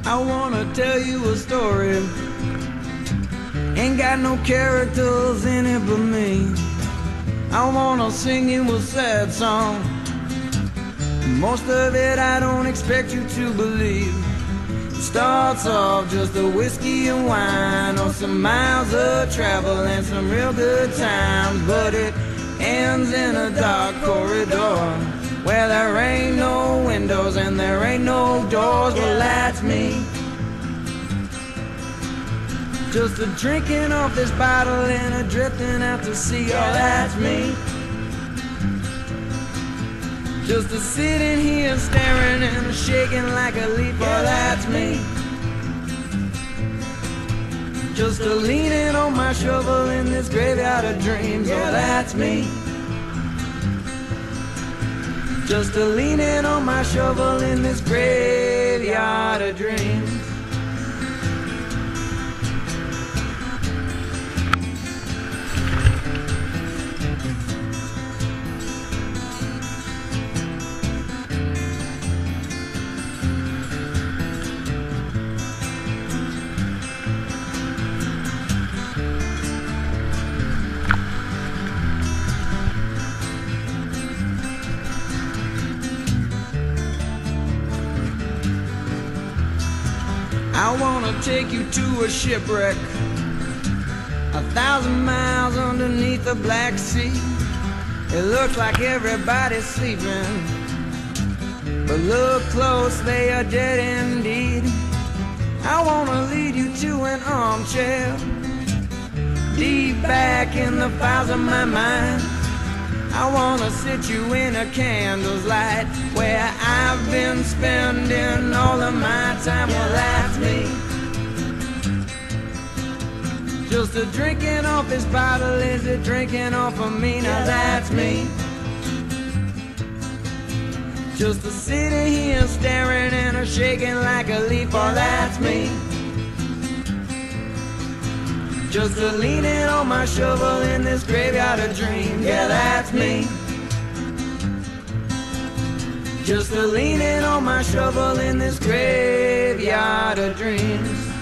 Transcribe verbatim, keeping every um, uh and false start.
I wanna tell you a story. Ain't got no characters in it but me. I wanna sing you a sad song. Most of it I don't expect you to believe. It starts off just a whiskey and wine, or some miles of travel and some real good times, but it ends in a dark corridor where there ain't no windows and there ain't no doors. Well, that's me, just a drinking off this bottle and a drifting out to sea. Oh, that's me, just a sitting here staring and a shaking like a leaf. Oh, that's me, just a leaning on my shovel in this graveyard of dreams. Oh, that's me, just a leaning on my shovel in this graveyard of dreams. I wanna take you to a shipwreck, a thousand miles underneath the Black Sea. It looks like everybody's sleeping, but look close, they are dead indeed. I wanna lead you to an armchair, deep back in the files of my mind. I wanna sit you in a candle's light where I've been spending all of my time. Well, that's me, just a drinking off this bottle. Is it drinking off of me? Now that's me, just a sitting here staring and a shaking like a leaf. Oh, that's me, just a leaning on my shovel in this graveyard of dreams. Yeah, that's me, just a leaning on my shovel in this graveyard of dreams.